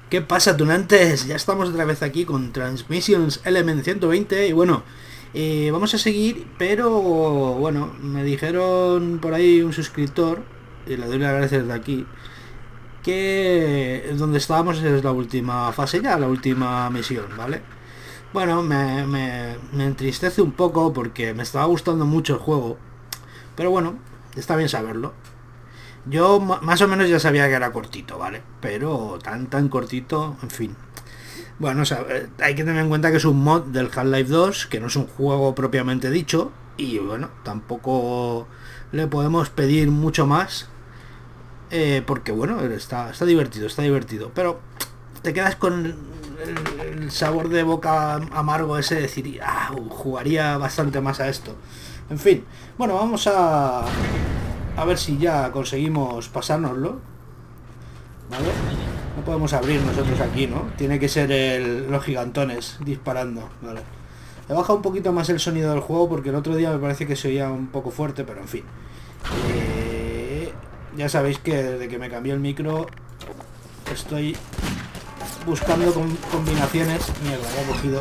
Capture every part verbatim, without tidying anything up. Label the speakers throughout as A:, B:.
A: ¿Qué pasa, tunantes? Ya estamos otra vez aquí con Transmissions Element ciento veinte y bueno, eh, vamos a seguir, pero bueno, me dijeron por ahí un suscriptor, y le doy las gracias de aquí, que donde estábamos es la última fase ya, la última misión, ¿vale? Bueno, me, me, me entristece un poco porque me estaba gustando mucho el juego, pero bueno, está bien saberlo. Yo más o menos ya sabía que era cortito, ¿vale? Pero tan tan cortito, en fin. Bueno, o sea, hay que tener en cuenta que es un mod del Half-Life dos, que no es un juego propiamente dicho, y bueno, tampoco le podemos pedir mucho más, eh, porque bueno, está, está divertido, está divertido, pero te quedas con el, el sabor de boca amargo ese de decir, ah, jugaría bastante más a esto. En fin, bueno, vamos a... A ver si ya conseguimos pasárnoslo. ¿Vale? No podemos abrir nosotros aquí, ¿no? Tiene que ser el, los gigantones disparando. Vale. He bajado un poquito más el sonido del juego porque el otro día me parece que se oía un poco fuerte, pero en fin. Eh, ya sabéis que desde que me cambié el micro estoy buscando con, combinaciones. Mierda, ya he cogido.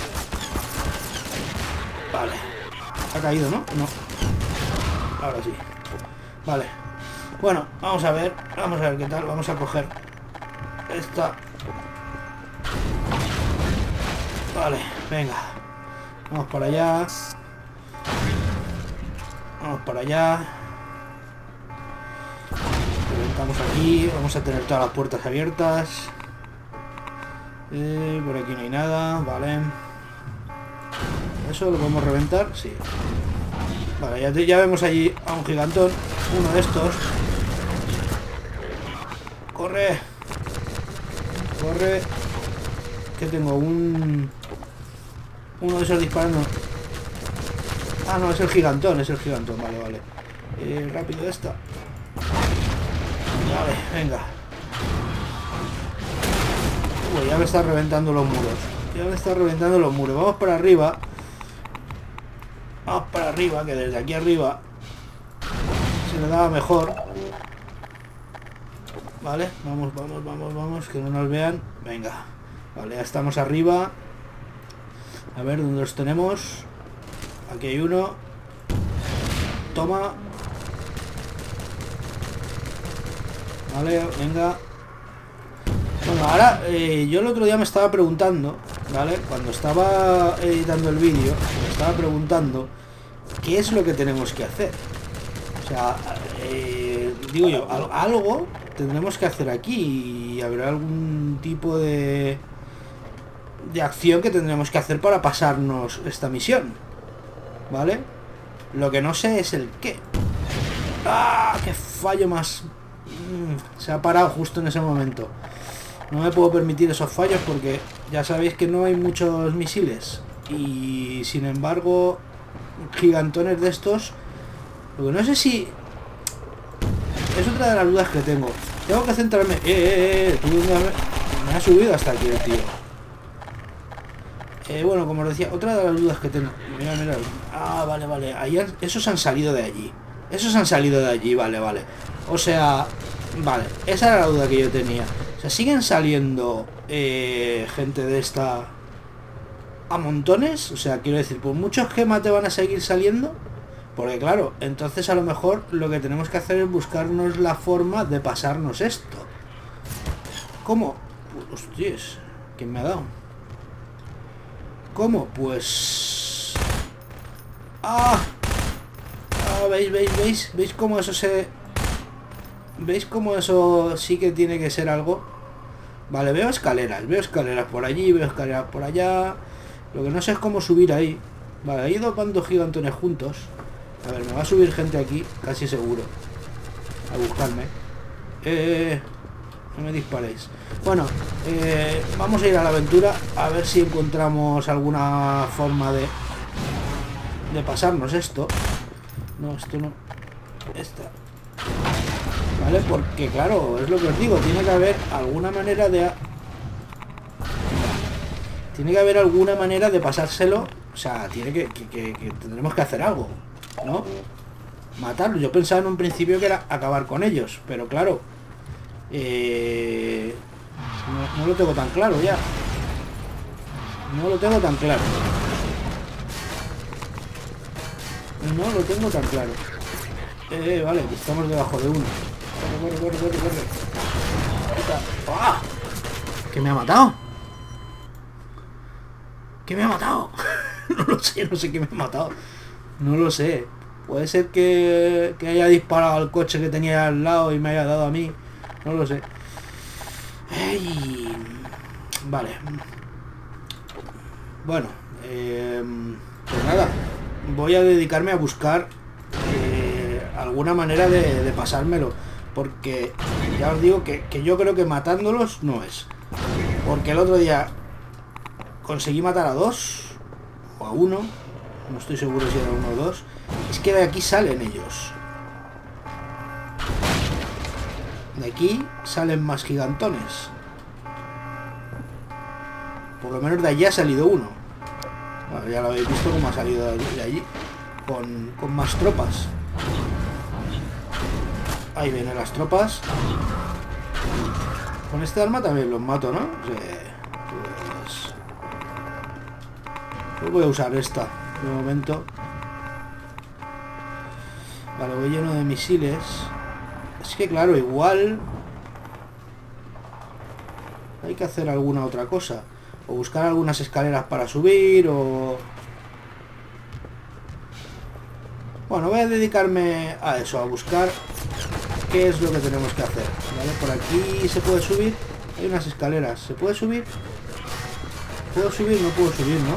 A: Vale. Ha caído, ¿no? No. Ahora sí. Vale, bueno, vamos a ver, vamos a ver qué tal, vamos a coger esta. Vale, venga, vamos para allá, vamos para allá, reventamos aquí, vamos a tener todas las puertas abiertas, eh, por aquí no hay nada, vale, eso lo podemos reventar, sí. Vale, ya, ya vemos allí a un gigantón, uno de estos. Corre. Corre. Que tengo un... Uno de esos disparando. Ah, no, es el gigantón, es el gigantón, vale, vale. Eh, rápido esta. Vale, venga. Uy, ya me está reventando los muros. Ya me está reventando los muros. Vamos para arriba. Vamos para arriba, que desde aquí arriba se le daba mejor. Vale, vamos, vamos, vamos, vamos, que no nos vean. Venga, vale, ya estamos arriba. A ver, ¿dónde los tenemos? Aquí hay uno. Toma. Vale, venga. Bueno, ahora, eh, yo el otro día me estaba preguntando, ¿vale? Cuando estaba editando el vídeo, me estaba preguntando qué es lo que tenemos que hacer. O sea, eh, digo yo, algo tendremos que hacer aquí y habrá algún tipo de, de acción que tendremos que hacer para pasarnos esta misión, ¿vale? Lo que no sé es el qué. ¡Ah! ¡Qué fallo más! Mm, se ha parado justo en ese momento. No me puedo permitir esos fallos porque ya sabéis que no hay muchos misiles. Y sin embargo, gigantones de estos... Lo que no sé si... Es otra de las dudas que tengo. Tengo que centrarme... ¡Eh, eh, eh! Tú me... me has subido hasta aquí el tío. Eh, bueno, como os decía, otra de las dudas que tengo... Mira, mira. Ah, vale, vale. Ahí han... Esos han salido de allí. Esos han salido de allí, vale, vale. O sea... Vale, esa era la duda que yo tenía. O sea, siguen saliendo eh, gente de esta a montones. O sea, quiero decir, por muchos gemas te van a seguir saliendo. Porque claro, entonces a lo mejor lo que tenemos que hacer es buscarnos la forma de pasarnos esto. ¿Cómo? Hostias, ¿quién me ha dado? ¿Cómo? Pues... ¡Ah! Ah, ¿veis, veis, veis? ¿Veis cómo eso se... ¿Veis cómo eso sí que tiene que ser algo? Vale, veo escaleras, veo escaleras por allí, veo escaleras por allá. Lo que no sé es cómo subir ahí. Vale, hay dos bandos gigantones juntos. A ver, me va a subir gente aquí, casi seguro. A buscarme. Eh, no me disparéis. Bueno, eh, vamos a ir a la aventura a ver si encontramos alguna forma de de pasarnos esto. No, esto no. Esta. ¿Vale? Porque claro, es lo que os digo, tiene que haber alguna manera de... Tiene que haber alguna manera de pasárselo. O sea, tiene que, que, que, que tendremos que hacer algo, ¿no? Matarlos. Yo pensaba en un principio que era acabar con ellos, pero claro, eh, No, no lo tengo tan claro ya. No lo tengo tan claro. No lo tengo tan claro. Eh, vale, estamos debajo de uno. Corre, corre, corre, corre, corre. ¡Ah! ¿Qué me ha matado? ¿Qué me ha matado? No lo sé, no sé qué me ha matado. No lo sé. Puede ser que, que haya disparado al coche que tenía al lado y me haya dado a mí. No lo sé. Ay, vale. Bueno, eh, pues nada. Voy a dedicarme a buscar eh, alguna manera de, de pasármelo. Porque ya os digo que, que yo creo que matándolos no es. Porque el otro día conseguí matar a dos o a uno. No estoy seguro si era uno o dos. Es que de aquí salen ellos. De aquí salen más gigantones. Por lo menos de allí ha salido uno. Bueno, ya lo habéis visto cómo ha salido de allí. Con, con más tropas. Ahí vienen las tropas. Con este arma también los mato, ¿no? Sí, pues... pues voy a usar esta de momento. Vale, voy lleno de misiles. Es que claro, igual hay que hacer alguna otra cosa. O buscar algunas escaleras para subir, o... Bueno, voy a dedicarme a eso, a buscar qué es lo que tenemos que hacer. Vale, por aquí se puede subir. Hay unas escaleras. ¿Se puede subir? ¿Puedo subir? No puedo subir, ¿no?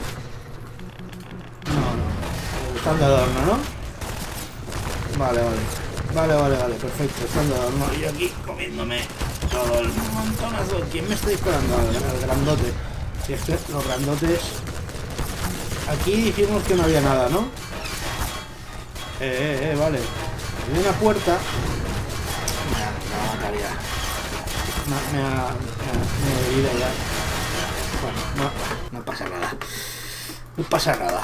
A: No, no. Están de adorno, ¿no? Vale, vale. Vale, vale, vale. Perfecto. Están de adorno. Y yo aquí comiéndome todo el montonazo. ¿Quién me está disparando? El grandote. Si es que los grandotes... Aquí dijimos que no había nada, ¿no? Eh, eh, eh, vale. Hay una puerta. Me ha mataría. Me, me ha... Me ha, me ha bebido ya. Bueno, no, no pasa nada. No pasa nada.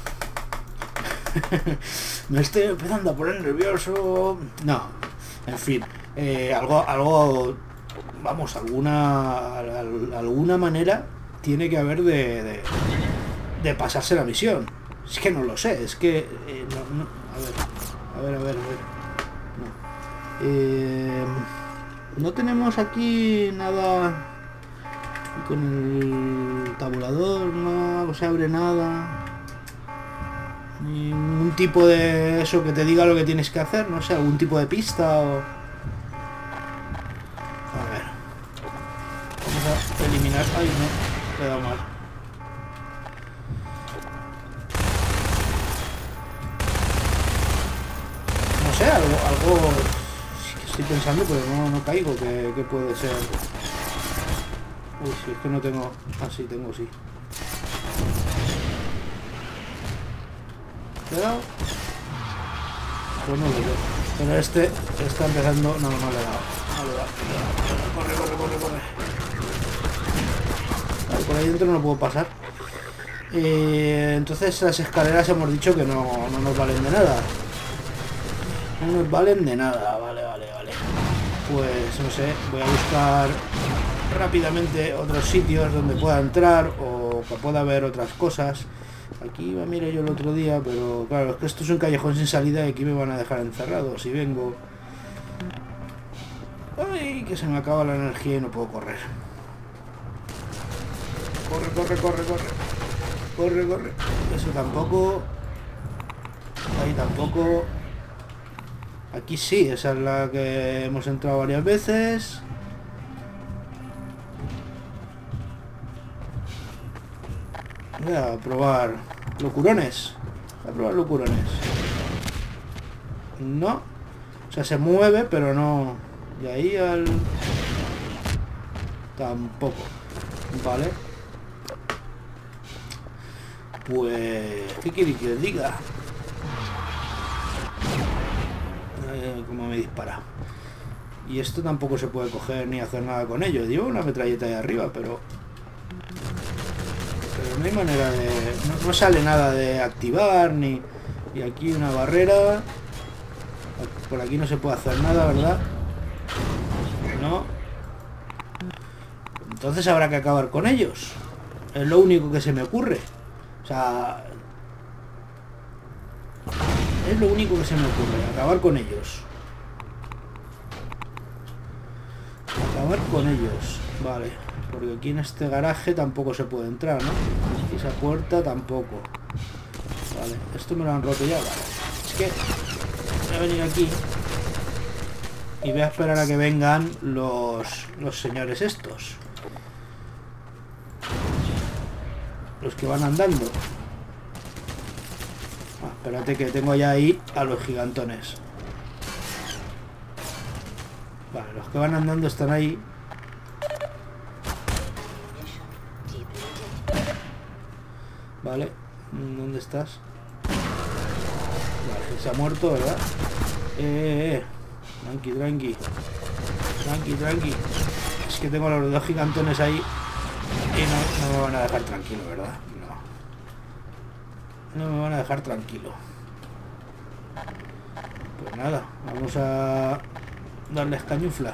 A: Me estoy empezando a poner nervioso. No, en fin. Eh, algo, algo... Vamos, alguna... Alguna manera tiene que haber de... De, de pasarse la misión. Es que no lo sé. Es que... Eh, no, no, a ver... A ver, a ver, a ver. No. Eh, no tenemos aquí nada con el tabulador, no se abre nada. Ningún tipo de eso que te diga lo que tienes que hacer, no sé, algún tipo de pista o... A ver. Vamos a eliminar... Ay, no, he dado mal. No sé, algo... algo... Estoy pensando, pero no, no caigo. ¿Qué, qué puede ser? Uy, si es que no tengo... Ah, sí, tengo, sí. ¿Le he dado? Pues no le he dado. Pero este está empezando... No, no le he dado. No le he dado. Corre, corre, corre, corre. Vale, por ahí dentro no puedo pasar. Eh, entonces las escaleras hemos dicho que no, no nos valen de nada. No nos valen de nada. Vale, vale, vale. Pues no sé, voy a buscar rápidamente otros sitios donde pueda entrar o que pueda ver otras cosas. Aquí iba, mire yo el otro día, pero claro, es que esto es un callejón sin salida y aquí me van a dejar encerrado si vengo. Ay, que se me acaba la energía y no puedo correr. Corre, corre, corre, corre. Corre, corre. Eso tampoco. Ahí tampoco. Aquí sí, esa es la que hemos entrado varias veces. Voy a probar locurones. Voy a probar locurones. No. O sea, se mueve, pero no. Y ahí al... Tampoco. Vale. Pues... ¿qué quiere que os diga? Eh, como me dispara. Y esto tampoco se puede coger ni hacer nada con ello. Llevo una metralleta ahí arriba, pero... Pero no hay manera de... No, no sale nada de activar, ni... Y aquí una barrera. Por aquí no se puede hacer nada, ¿verdad? No. entonces habrá que acabar con ellos. Es lo único que se me ocurre. O sea... Es lo único que se me ocurre, acabar con ellos. Acabar con ellos. Vale, porque aquí en este garaje tampoco se puede entrar, ¿no? Y esa puerta tampoco. Vale, esto me lo han roto ya, vale. Es que voy a venir aquí y voy a esperar a que vengan los, los señores estos. Los que van andando. Ah, espérate que tengo ya ahí a los gigantones. Vale, los que van andando están ahí. Vale, ¿dónde estás? Vale, se ha muerto, ¿verdad? Eh, eh, eh. Tranqui, tranqui. Tranqui, tranqui. Es que tengo los dos gigantones ahí y no, no me van a dejar tranquilo, ¿verdad? No. No me van a dejar tranquilo. Pues nada, vamos a darles cañufla.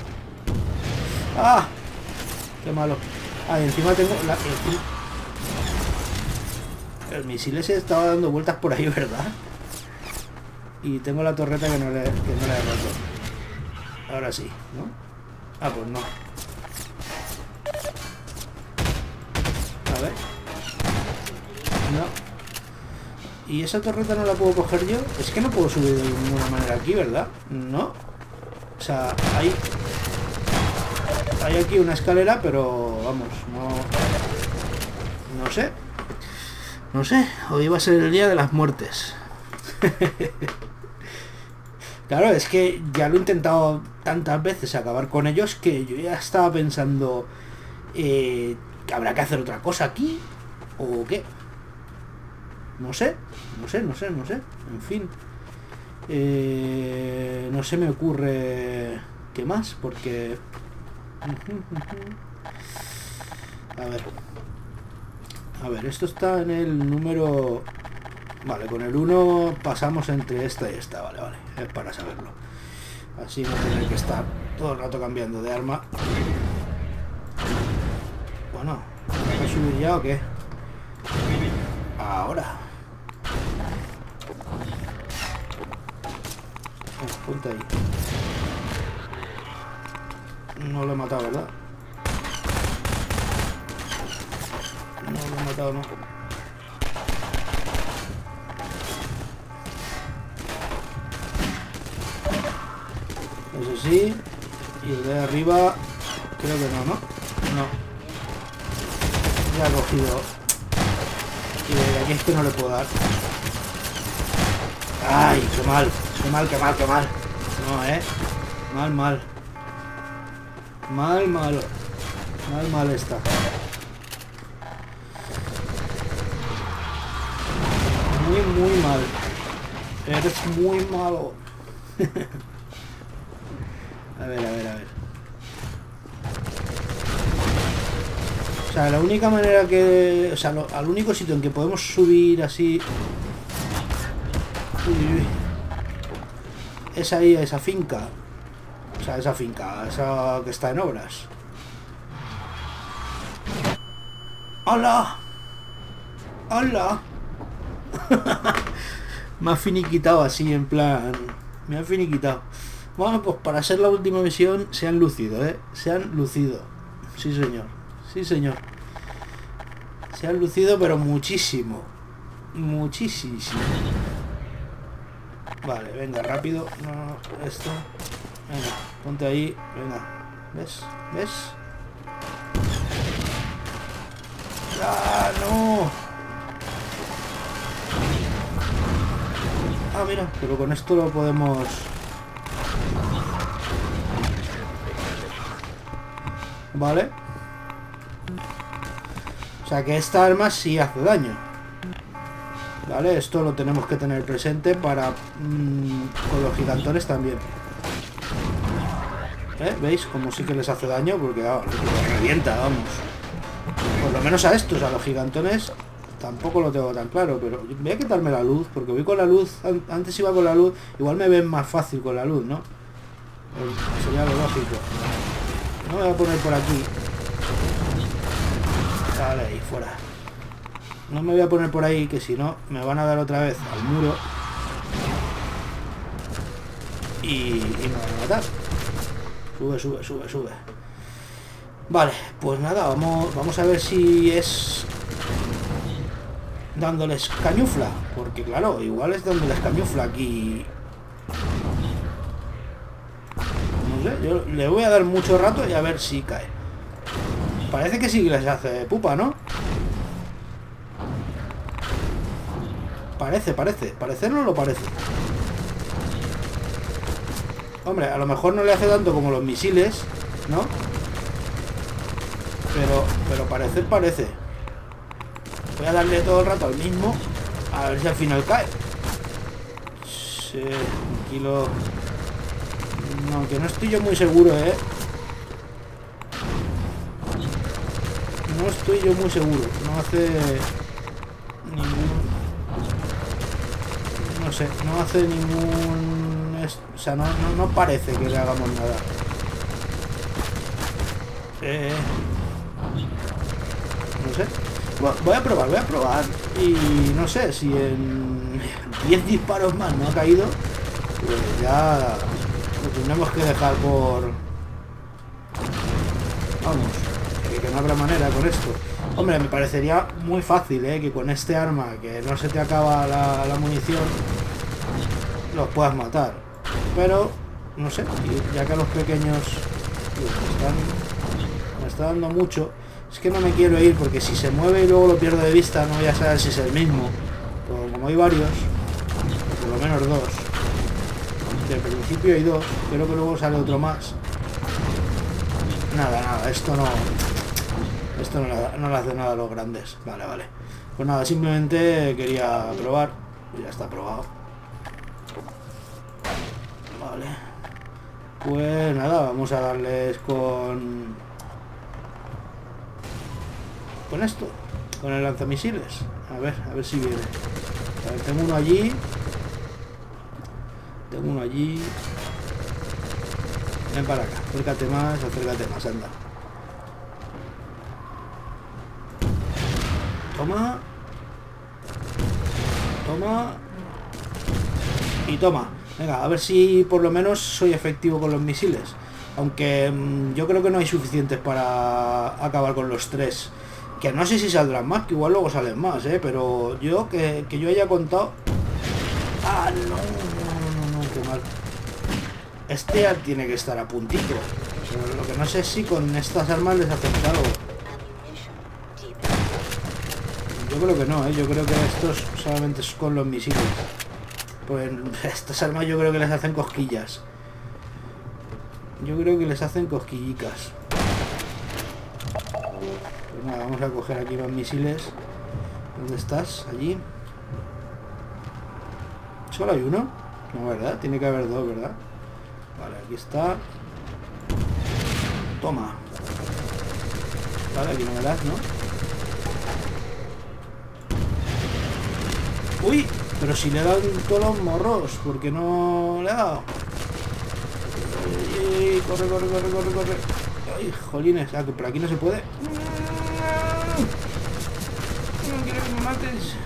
A: ¡Ah! ¡Qué malo! Ah, y encima tengo la... El, el misil ese estaba dando vueltas por ahí, ¿verdad? Y tengo la torreta que no le, que no le he roto. Ahora sí, ¿no? Ah, pues no. A ver. No. ¿Y esa torreta no la puedo coger yo? Es que no puedo subir de ninguna manera aquí, ¿verdad? No. O sea, hay... Hay aquí una escalera, pero vamos, no... No sé. No sé. Hoy va a ser el día de las muertes. Claro, es que ya lo he intentado tantas veces acabar con ellos que yo ya estaba pensando... Eh, ¿que habrá que hacer otra cosa aquí? ¿O qué? No sé, no sé, no sé, no sé. En fin. Eh, no se me ocurre qué más, porque... A ver. A ver, esto está en el número... Vale, con el uno pasamos entre esta y esta. Vale, vale, es para saberlo. Así no tener que estar todo el rato cambiando de arma. Bueno, ¿voy a subir ya o qué? Ahora. Oh, ponte ahí. No lo he matado, ¿verdad? No lo he matado, no. Eso sí. Y el de arriba... Creo que no, ¿no? No. Ya ha cogido... Y de aquí es que no le puedo dar. ¡Ay! ¡Qué mal! ¡Qué mal, qué mal, qué mal! No, ¿eh? Mal, mal. Mal, malo. Mal, mal está. Muy, muy mal. Eres muy malo. A ver, a ver, a ver. O sea, la única manera que... O sea, lo, al único sitio en que podemos subir así... Uy, uy. Es ahí, a esa finca. O sea, esa finca, esa que está en obras. ¡Hola! ¡Hola! Me ha finiquitado así, en plan... Me ha finiquitado. Bueno, pues para ser la última misión se han lucido, ¿eh? Se han lucido. Sí, señor. Sí, señor. Se han lucido, pero muchísimo. Muchísimo. Vale, venga, rápido. No, no, esto. Venga, ponte ahí. Venga. ¿Ves? ¿Ves? ¡Ah, no! Ah, mira, pero con esto lo podemos... Vale. O sea que esta arma sí hace daño. Vale, esto lo tenemos que tener presente para... Mmm, con los gigantones también. ¿Eh? ¿Veis? Como sí que les hace daño, porque ah, los revienta, vamos. Por lo menos a estos, a los gigantones, tampoco lo tengo tan claro, pero voy a quitarme la luz, porque voy con la luz, antes iba con la luz, igual me ven más fácil con la luz, ¿no? Sería lo lógico. No me voy a poner por aquí. Vale, ahí fuera. No me voy a poner por ahí, que si no me van a dar otra vez al muro. Y, y me van a matar. Sube, sube, sube, sube. Vale, pues nada, vamos, vamos a ver si es dándoles cañufla. Porque claro, igual es dándoles cañufla aquí. No sé, yo le voy a dar mucho rato y a ver si cae. Parece que sí que les hace pupa, ¿no? Parece, parece. Parecer no lo parece. Hombre, a lo mejor no le hace tanto como los misiles, ¿no? Pero, pero parecer parece. Voy a darle todo el rato al mismo. A ver si al final cae. Sí, tranquilo. No, que no estoy yo muy seguro, ¿eh? No estoy yo muy seguro. No hace ningún... No sé, no hace ningún... O sea, no, no, no parece que le hagamos nada. Eh... No sé. Bueno, voy a probar, voy a probar. Y no sé, si en diez disparos más no ha caído, pues ya lo tendremos que dejar por... Vamos, que, que no habrá manera con esto. Hombre, me parecería muy fácil, ¿eh? Que con este arma, que no se te acaba la, la munición, los puedas matar. Pero, no sé, ya que a los pequeños pues, me, están, me está dando mucho. Es que no me quiero ir porque si se mueve y luego lo pierdo de vista no voy a saber si es el mismo. Pero como hay varios, por lo menos dos. De principio hay dos, creo que luego sale otro más. Nada, nada, esto no... Esto no le, no le hace nada a los grandes. Vale, vale. Pues nada, simplemente quería probar. Ya está probado. Vale. Pues nada, vamos a darles con... Con esto. Con el lanzamisiles. A ver, a ver si viene. A ver, tengo uno allí. Tengo uno allí. Ven para acá. Acércate más, acércate más, anda. Toma. Toma. Y toma. Venga, a ver si por lo menos soy efectivo con los misiles. Aunque mmm, yo creo que no hay suficientes para acabar con los tres. Que no sé si saldrán más, que igual luego salen más, ¿eh? Pero yo, que, que yo haya contado... Ah, no, no, no, no, qué mal. Este tiene que estar a puntito. Pero lo que no sé es si con estas armas les hacen algo. Yo creo que no, ¿eh? Yo creo que estos solamente es con los misiles. Pues estas armas yo creo que les hacen cosquillas. Yo creo que les hacen cosquillicas. Pues nada, vamos a coger aquí los misiles. ¿Dónde estás? Allí. ¿Solo hay uno? No, ¿verdad? Tiene que haber dos, ¿verdad? Vale, aquí está. Toma. Vale, aquí no me das, ¿no? ¡Uy! Pero si le he dado todos los morros, ¿por qué no le he dado? Ay, corre, corre, corre, corre, corre. Ay, jolines, ah, que por aquí no se puede. No quiero que me mates.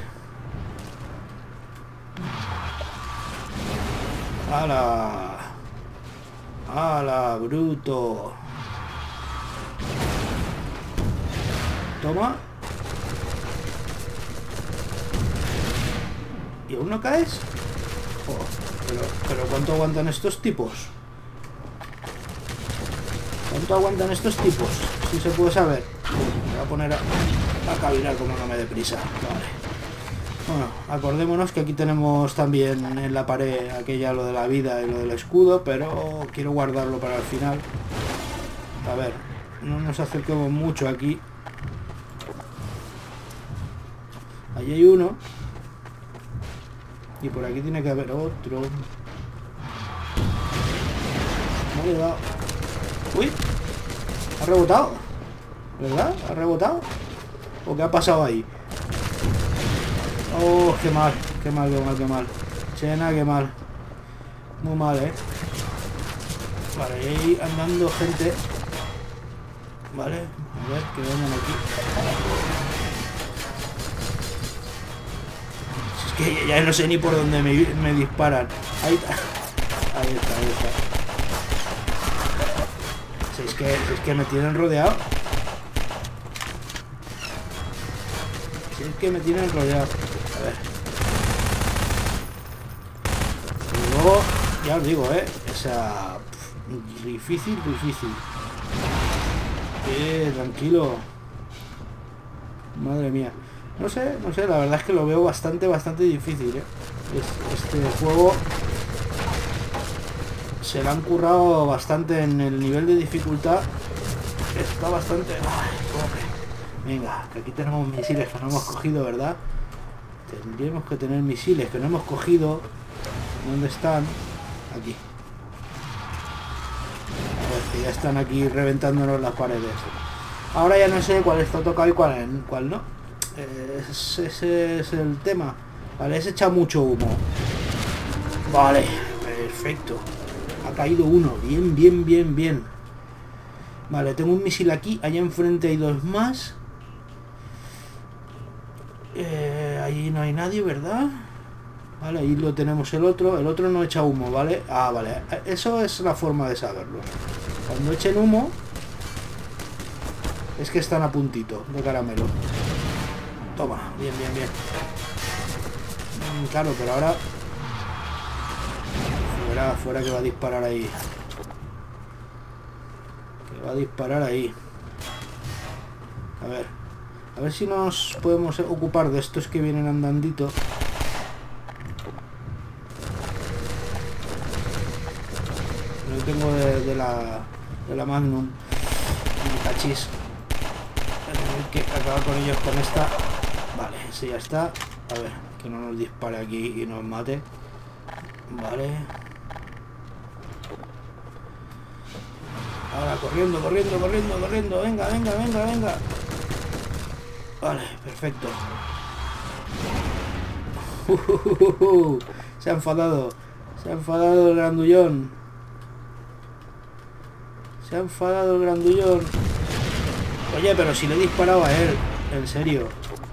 A: ¡Hala! ¡Hala, bruto! Toma. ¿Y aún no caes? Oh, pero, pero ¿cuánto aguantan estos tipos? ¿Cuánto aguantan estos tipos? Si se puede saber. Me voy a poner a, a cavilar como no me dé prisa. Vale. Bueno, acordémonos que aquí tenemos también en la pared aquella lo de la vida y lo del escudo, pero quiero guardarlo para el final. A ver, no nos acerquemos mucho aquí. Allí hay uno. Y por aquí tiene que haber otro. No le he dado. ¡Uy! Ha rebotado. ¿Verdad? ¿Ha rebotado? ¿O qué ha pasado ahí? Oh, qué mal. Qué mal, qué mal, qué mal. Chena, qué mal. Muy mal, ¿eh? Vale, ahí andando gente. Vale, a ver, que vengan aquí. que ya no sé ni por dónde me, me disparan. Ahí está, ahí está, ahí está. Si es que, si es que me tienen rodeado. Si es que me tienen rodeado. A ver. Y luego, ya os digo, eh. O sea, pff, difícil, difícil. Eh, tranquilo. Madre mía. No sé, no sé, la verdad es que lo veo bastante, bastante difícil, ¿eh? Es, este juego se le han currado bastante en el nivel de dificultad. Está bastante... Ay, pobre. Venga, que aquí tenemos misiles que no hemos cogido, ¿verdad? Tendríamos que tener misiles que no hemos cogido. ¿Dónde están? Aquí. A ver, que ya están aquí reventándonos las paredes. Ahora ya no sé cuál está tocado y cuál, cuál no. Ese, ese es el tema. Vale, se echa mucho humo. Vale, perfecto. Ha caído uno. Bien, bien, bien, bien. Vale, tengo un misil aquí. Allá enfrente hay dos más. Eh, allí no hay nadie, ¿verdad? Vale, ahí lo tenemos el otro. El otro no echa humo, ¿vale? Ah, vale. Eso es la forma de saberlo. Cuando echen humo es que están a puntito de caramelo. Toma, bien, bien, bien. Mm, claro, pero ahora... Fuera, fuera que va a disparar ahí. Que va a disparar ahí. A ver. A ver si nos podemos ocupar de estos que vienen andandito. No tengo de, de la... De la Magnum. Un cachis. Hay que acabar con ellos con esta. Vale, ese ya está. A ver, que no nos dispare aquí y nos mate. Vale. Ahora corriendo, corriendo, corriendo, corriendo. Venga, venga, venga, venga. Vale, perfecto. Uh, uh, uh, uh. Se ha enfadado. Se ha enfadado el grandullón. Se ha enfadado el grandullón. Oye, pero si le he disparado a él. En serio.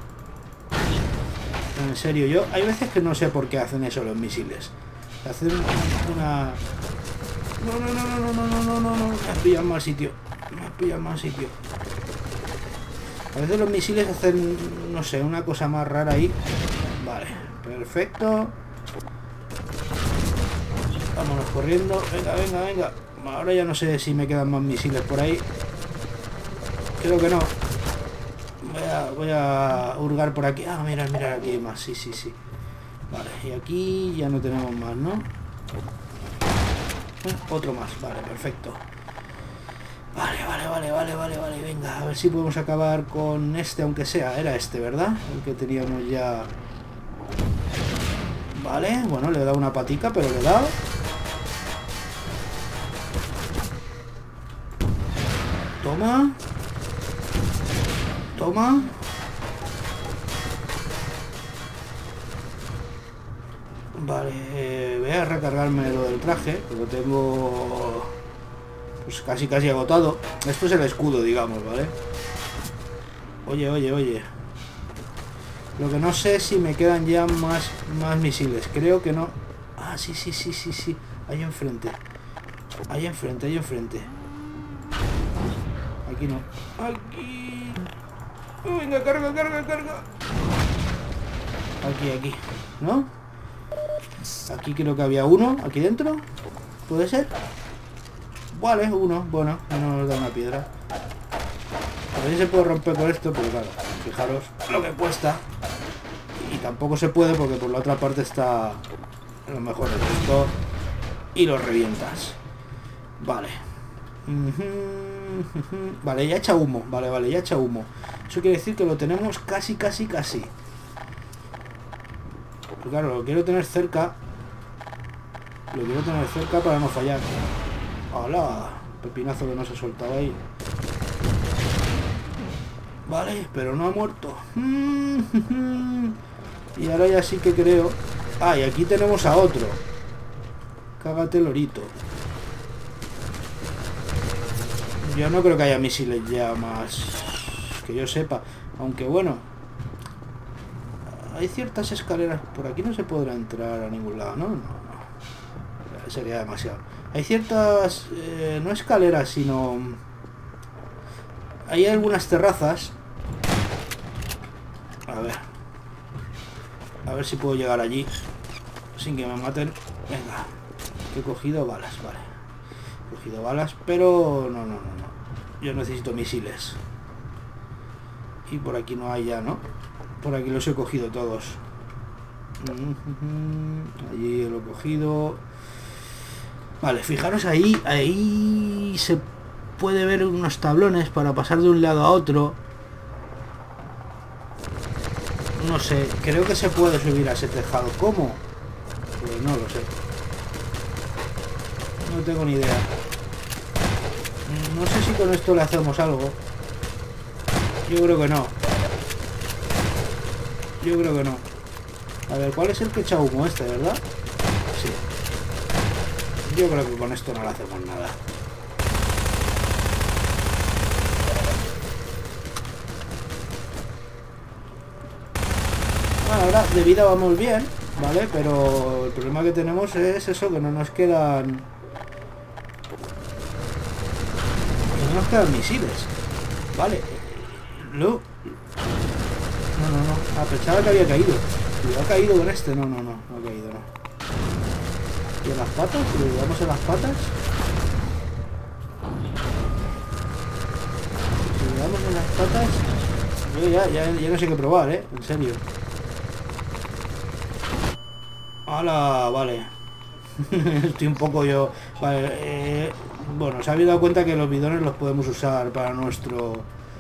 A: En serio, yo... Hay veces que no sé por qué hacen eso los misiles. Hacen una... No, no, no, no, no, no, no, no, no. Me has pillado en mal sitio. Me has pillado en mal sitio. A veces los misiles hacen, no sé, una cosa más rara ahí. Vale, perfecto. Vámonos corriendo. Venga, venga, venga. Ahora ya no sé si me quedan más misiles por ahí. Creo que no. Voy a, voy a hurgar por aquí. Ah, mira, mira, aquí hay más. Sí, sí, sí. Vale, y aquí ya no tenemos más, ¿no? Eh, otro más. Vale, perfecto. Vale, vale, vale, vale, vale, vale. Venga, a ver si podemos acabar con este, aunque sea. Era este, ¿verdad? El que teníamos ya... Vale, bueno, le he dado una patica, pero le he dado. Toma. Toma. Vale, eh, voy a recargarme lo del traje, que lo tengo pues casi casi agotado. Esto es el escudo, digamos, ¿vale? Oye, oye, oye. Lo que no sé si me quedan ya más, más misiles. Creo que no. Ah, sí, sí, sí, sí, sí. Ahí enfrente. Ahí enfrente, ahí enfrente. Aquí no. Aquí. Oh, venga, carga, carga, carga. Aquí, aquí. ¿No? Aquí creo que había uno. Aquí dentro. ¿Puede ser? Vale, uno. Bueno, no nos da una piedra. A ver si se puede romper con esto, pero claro, fijaros lo que cuesta. Y tampoco se puede porque por la otra parte está lo mejor de esto. Y lo revientas. Vale. Vale, ya echa humo. Vale, vale, ya echa humo. Eso quiere decir que lo tenemos casi, casi, casi. Pero claro, lo quiero tener cerca. Lo quiero tener cerca para no fallar. ¡Hala! Pepinazo que no se ha soltado ahí. Vale, pero no ha muerto. Y ahora ya sí que creo... Ah, y aquí tenemos a otro. Cágate lorito. Yo no creo que haya misiles ya más... Que yo sepa. Aunque bueno... hay ciertas escaleras. Por aquí no se podrá entrar a ningún lado, ¿no? No, no. Sería demasiado. Hay ciertas... Eh, no escaleras, sino... Hay algunas terrazas. A ver. A ver si puedo llegar allí sin que me maten. Venga. He cogido balas, vale. He cogido balas, pero... No, no, no, no. Yo necesito misiles. Y por aquí no hay ya, ¿no? Por aquí los he cogido todos. Allí lo he cogido. Vale, fijaros ahí. Ahí se puede ver unos tablones para pasar de un lado a otro. No sé, creo que se puede subir a ese tejado. ¿Cómo? Pues no lo sé. No tengo ni idea. No sé si con esto le hacemos algo. Yo creo que no. Yo creo que no. A ver, ¿cuál es el que echa humo este, verdad? Sí. Yo creo que con esto no le hacemos nada. Bueno, ahora de vida vamos bien, ¿vale? Pero el problema que tenemos es eso, que no nos quedan... Que no nos quedan misiles. Vale. No. No, no, no. Ah, pensaba que había caído. Si ha caído con este. No, no, no. No ha caído, no. ¿Y en las patas? Si le damos en las patas. Si le damos en las patas. Yo ya, ya, ya no sé qué probar, ¿eh? En serio. ¡Hala! Vale. Estoy un poco yo... Vale, eh, bueno, se habéis dado cuenta que los bidones los podemos usar para nuestro...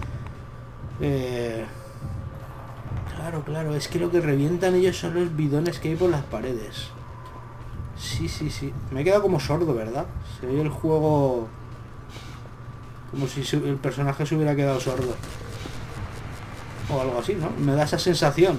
A: Eh... Claro, claro, es que lo que revientan ellos son los bidones que hay por las paredes. Sí, sí, sí. Me he quedado como sordo, ¿verdad? Se ve el juego... Como si el personaje se hubiera quedado sordo. O algo así, ¿no? Me da esa sensación.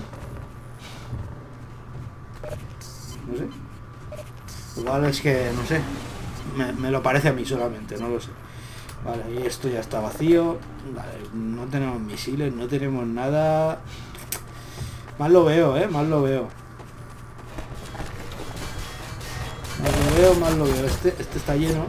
A: No sé. Igual es que, no sé. Me, me lo parece a mí solamente, no lo sé. Vale, y esto ya está vacío. Vale, no tenemos misiles, no tenemos nada. Mal lo veo, eh, mal lo veo. Mal lo veo, mal lo veo. Este, este está lleno.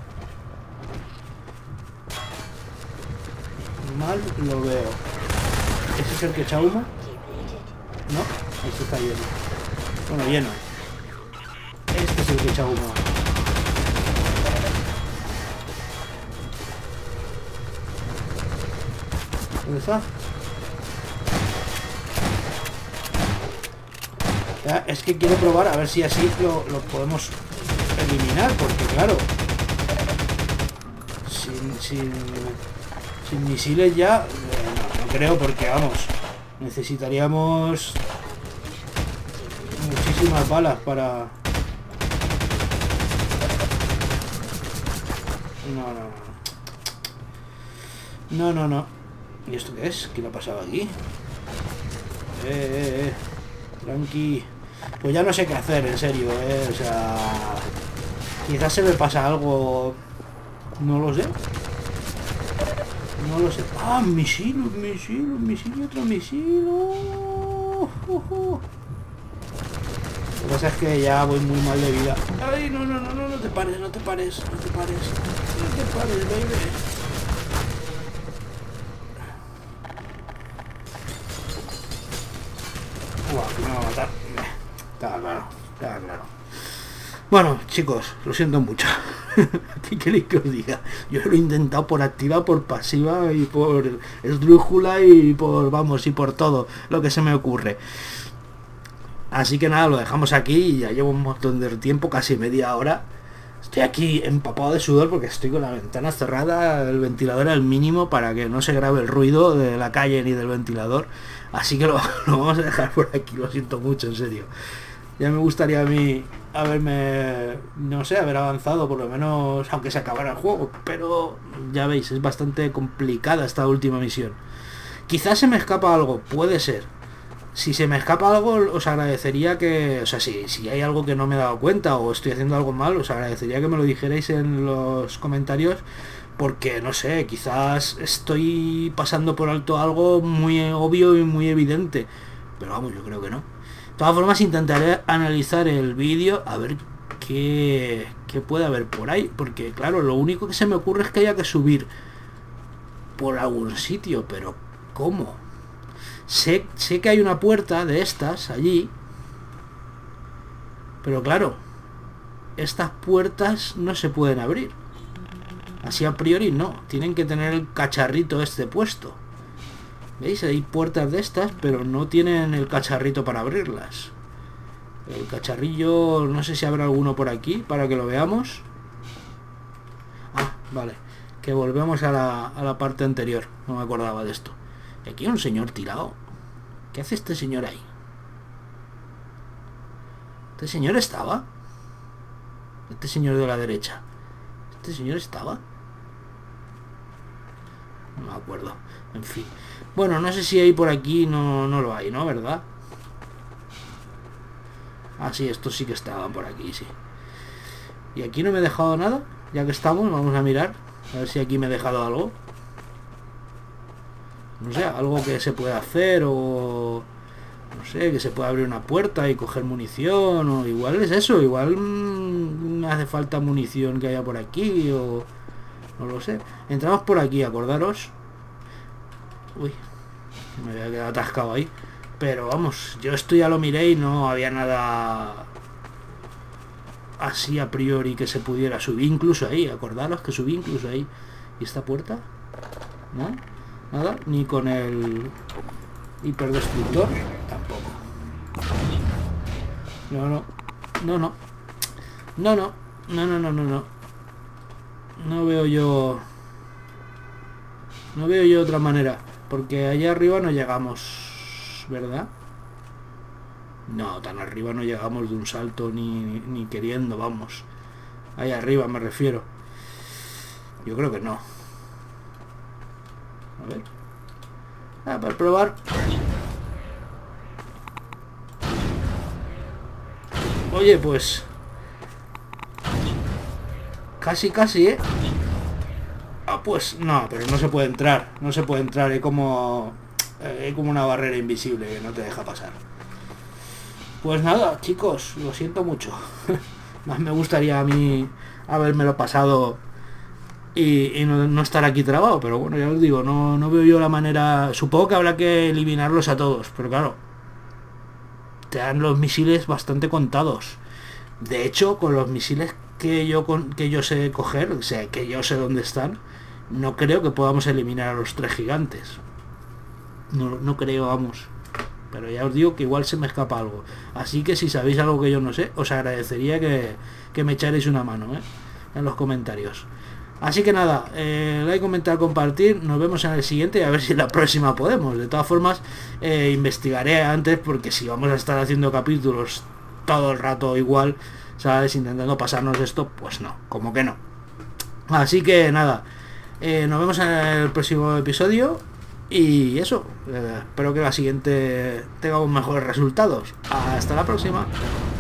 A: Mal lo veo. ¿Ese es el que echa humo? No, este está lleno. Bueno, lleno. Este es el que echa humo. ¿Dónde está? Ya, es que quiero probar a ver si así lo, lo podemos eliminar, porque claro, sin, sin, sin misiles ya, eh, no, no creo, porque vamos, necesitaríamos muchísimas balas para... No, no, no. No, no, no. ¿Y esto qué es? ¿Qué le ha pasado aquí? Eh, eh, eh. Tranqui. Pues ya no sé qué hacer, en serio, eh. O sea... Quizás se me pasa algo... No lo sé. No lo sé. ¡Ah! Misil, misil, misil y otro misil. Oh, oh, oh. Lo que pasa es que ya voy muy mal de vida. ¡Ay! No, no, no, no, no te pares, no te pares, no te pares. No te pares, baby. Buah, que me va a matar. Estaba claro, estaba claro. Bueno, chicos, lo siento mucho. ¿Qué queréis que os diga? Yo lo he intentado por activa, por pasiva y por esdrújula y por, vamos, y por todo lo que se me ocurre. Así que nada, lo dejamos aquí y ya llevo un montón de tiempo, casi media hora. Estoy aquí empapado de sudor porque estoy con la ventana cerrada, el ventilador al mínimo para que no se grabe el ruido de la calle ni del ventilador. Así que lo, lo vamos a dejar por aquí, lo siento mucho, en serio. Ya me gustaría a mí haberme, no sé, haber avanzado por lo menos, aunque se acabara el juego. Pero ya veis, es bastante complicada esta última misión. Quizás se me escapa algo, puede ser. Si se me escapa algo, os agradecería que... O sea, si, si hay algo que no me he dado cuenta o estoy haciendo algo mal, os agradecería que me lo dijerais en los comentarios. Porque, no sé, quizás estoy pasando por alto algo muy obvio y muy evidente. pero vamos, yo creo que no. De todas formas, intentaré analizar el vídeo a ver qué, qué puede haber por ahí, porque claro, lo único que se me ocurre es que haya que subir por algún sitio, pero ¿cómo? Sé, sé que hay una puerta de estas allí, pero claro, estas puertas no se pueden abrir. Así a priori no, tienen que tener el cacharrito este puesto. ¿Veis? Hay puertas de estas, pero no tienen el cacharrito para abrirlas. El cacharrillo, no sé si habrá alguno por aquí para que lo veamos. Ah, vale. Que volvemos a la, a la parte anterior. No me acordaba de esto. Y aquí hay un señor tirado. ¿Qué hace este señor ahí? ¿Este señor estaba? Este señor de la derecha. ¿Este señor estaba? No me acuerdo. En fin. Bueno, no sé si hay por aquí. No, no lo hay, ¿no? ¿Verdad? Ah, sí, estos sí que estaban por aquí, sí. Y aquí no me he dejado nada. Ya que estamos, vamos a mirar. A ver si aquí me he dejado algo. No sé, algo que se pueda hacer o... No sé, que se pueda abrir una puerta y coger munición o igual es eso.Igual mmm, me hace falta munición que haya por aquí o... No lo sé. Entramos por aquí, acordaros. Uy, me había quedado atascado ahí. Pero vamos, yo esto ya lo miré y no había nada así a priori que se pudiera subir incluso ahí. Acordaros que subí incluso ahí. ¿Y esta puerta? ¿No? Nada, ni con el hiperdestructor tampoco. No, no, no, no, no, no, no, no, no, no, no. No veo yo, no veo yo otra manera, porque allá arriba no llegamos, ¿verdad? No, tan arriba no llegamos de un salto ni, ni queriendo, vamos. Ahí arriba me refiero. Yo creo que no. A ver. Ah, para probar. Oye, pues... Casi, casi, ¿eh? Ah, pues no, pero no se puede entrar. No se puede entrar, hay como... Hay como una barrera invisible que no te deja pasar. Pues nada, chicos, lo siento mucho. Más me gustaría a mí habérmelo pasado... Y, y no, no estar aquí trabado, pero bueno, ya os digo, no, no veo yo la manera. Supongo que habrá que eliminarlos a todos, pero claro, te dan los misiles bastante contados. De hecho, con los misiles que yo con, que yo sé coger, o sea, que yo sé dónde están, no creo que podamos eliminar a los tres gigantes. No, no creo, vamos. Pero ya os digo que igual se me escapa algo. Así que si sabéis algo que yo no sé, os agradecería que, que me echaréis una mano, ¿eh? En los comentarios. Así que nada, eh, like, comentar, compartir. Nos vemos en el siguiente y a ver si en la próxima podemos. De todas formas, eh, investigaré antes, porque si vamos a estar haciendo capítulos todo el rato igual, ¿sabes? Intentando pasarnos esto, pues no, como que no. Así que nada, eh, nos vemos en el próximo episodio. Y eso, eh, espero que la siguiente tengamos mejores resultados. Hasta la próxima.